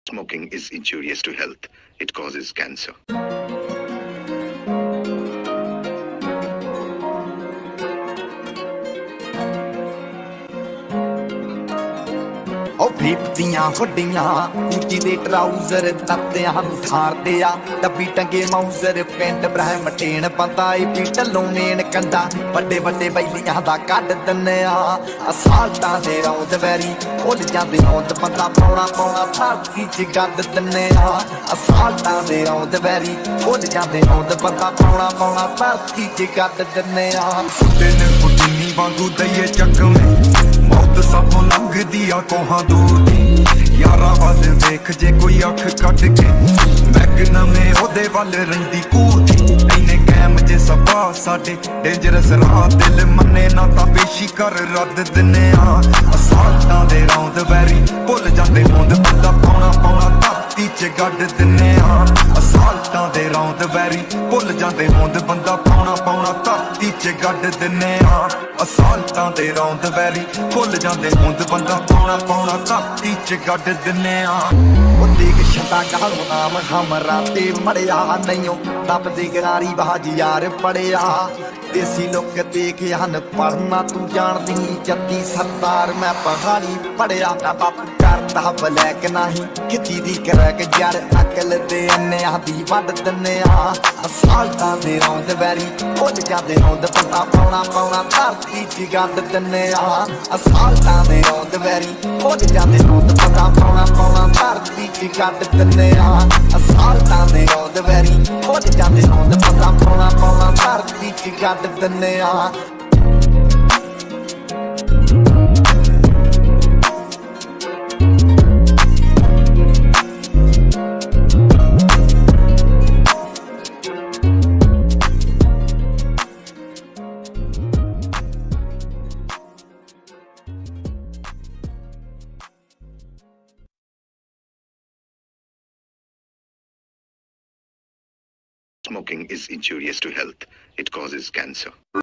Smoking is injurious to health. It causes cancer. ਉਹ ਫੀਪਦੀਆਂ ਵੱਡੀਆਂ ਉੱਚੀ ਦੇ ਟਰਾਊਜ਼ਰ ਤੱਤਿਆਂ ਨੂੰ ਠਾਰਦੇ ਆ ਡੱਬੀ ਟੰਗੇ ਮਾਊਜ਼ਰ ਪਿੰਡ ਬ੍ਰਹਿਮ ਟੇਨ ਪਤਾ ਏ ਪੀ ਢੱਲੋਂ ਮੇਨ ਕੰਡਾ ਵੱਡੇ ਵੱਡੇ ਬੈਲੀਆਂ ਦਾ ਕੱਢ ਦਿੰਨੇ ਆ ਅਸਾਲਟਾਂ ਦੇ ਰੌਂਦ ਵੈਰੀ ਭੁੱਲ ਜਾਂਦੇ ਰੌਂਦ ਬੰਦਾ ਪਾਉਣਾ ਧਰਤੀ 'ਚ ਗੱਡ ਦਿੰਨੇ ਆ ਅਸਾਲਟਾਂ ਦੇ ਰੌਂਦ ਵੈਰੀ ਭੁੱਲ ਜਾਂਦੇ ਰੌਂਦ ਬੰਦਾ ਪਾਉਣਾ ਧਰਤੀ 'ਚ ਗੱਡ ਦਿੰਨੇ ਆ ਸੁੱਤੇ ਨੇ ਪੁੱਟੀਨੀ ਵਾਂਗੂ ਦਈਏ ਚੱਕਵੇਂ ਮੌਤ ਸਭੋਂ ਲੰਘਦੀ ਆ ਕੋਹਾਂ ਦੂਰ ਦੀ ਯਾਰਾਂ ਵੱਲ ਵੇਖ ਜੇ ਕੋਈ ਅੱਖ ਕੱਢ ਕੇ ਮੈਗਨਮੇ ਉਹਦੇ ਵੱਲ ਰਹਿੰਦੀ ਕੂਦੀ ਇੰਨੇ ਕੈਮ ਜੇ ਸਭਾ ਸਾਡੇ ਡੇਂਜਰਸ ਰਾਹ ਦਿਲ ਮੰਨੇ ਨਾ ਤਾਂ ਪੇਸ਼ੀ ਕਰ ਰੱਦ ਦਿੰਨੇ ਆ ਅਸਾਲਟਾਂ ਦੇ ਰੌਂਦ ਵੈਰੀ ਭੁੱਲ ਜਾਂਦੇ ਹੁੰਦ ਬੰਦਾ ਪਾਉਣਾ ਧਰਤੀ 'ਚ ਗੱਡ ਦਿੰਨੇ ਆ ਅਸਾਲਟਾਂ ਦੇ ਰੌਂਦ ਵੈਰੀ ਭੁੱਲ ਜਾਂਦੇ ਹੁੰਦ ਬੰਦਾ ਪਾਉਣਾ ਧਰਤੀ 'ਚ ਗੱਡ ਦਿੰਨੇ ਆ ਅਸਾਲਟਾਂ ਦੇ ਰੌਂਦ ਵੈਰੀ ਭੁੱਲ ਜਾਂਦੇ ਹੁੰਦ ਬੰਦਾ ਪਾਉਣਾ ਧਰਤੀ 'ਚ ਗੱਡ ਦਿੰਨੇ ਆ ਉਹ ਦੇਖ ਛੱਡਾ ਗਾਲੋਂ ਨਾਮ ਹਮਰਾ ਤੇ ਮੜਿਆ ਨਹੀਂਓ ਦੱਬਦੀ ਗਰਾਰੀ ਬਾਜ ਯਾਰ ਪੜਿਆ ਦੇਸੀ ਲੋਕ ਦੇਖ ਹਨ ਪੜਨਾ ਤੂੰ ਜਾਣਦੀ ਜੱਤੀ ਸਰਦਾਰ ਮੈਂ ਪਹਾੜੀ ਪੜਿਆ ਨਾ ਬਾਪ ਕਰਦਾ ਬਲੈਕ ਨਹੀਂ ਖਿੱਚੀ ਦੀ ਕਰੈਕ ਯਾਰ ਅਕਲ ਦੇ ਅੰਨਿਆਂ ਦੀ ਵੱਢ ਦਿੰਨੇ ਆ ਅਸਾਲਟਾਂ ਦੇ ਰੌਂਦ ਵੈਰੀ ਭੁੱਲ ਜਾਂਦੇ ਰੌਂਦ ਬੰਦਾ ਪਾਉਣਾ ਧਰਤੀ 'ਚ ਗੱਡ ਦਿੰਨੇ ਆ ਅਸਾਲਟਾਂ ਦੇ ਰੌਂਦ ਵੈਰੀ ਭੁੱਲ ਜਾਂਦੇ ਰੌਂਦ ਬੰਦਾ ਪਾਉਣਾ ਧਰਤੀ 'ਚ ਗੱਡ ਦਿੰਨੇ ਆ ਅਸਾਲਟਾਂ ਦੇ ਰੌਂਦ ਵੈਰੀ ਭੁੱਲ ਜਾਂਦੇ ਰੌਂਦ ਬੰਦਾ ਪਾਉਣਾ ਧਰਤੀ 'ਚ ਗੱਡ ਦਿੰਨੇ ਆ Smoking is injurious to health. It causes cancer.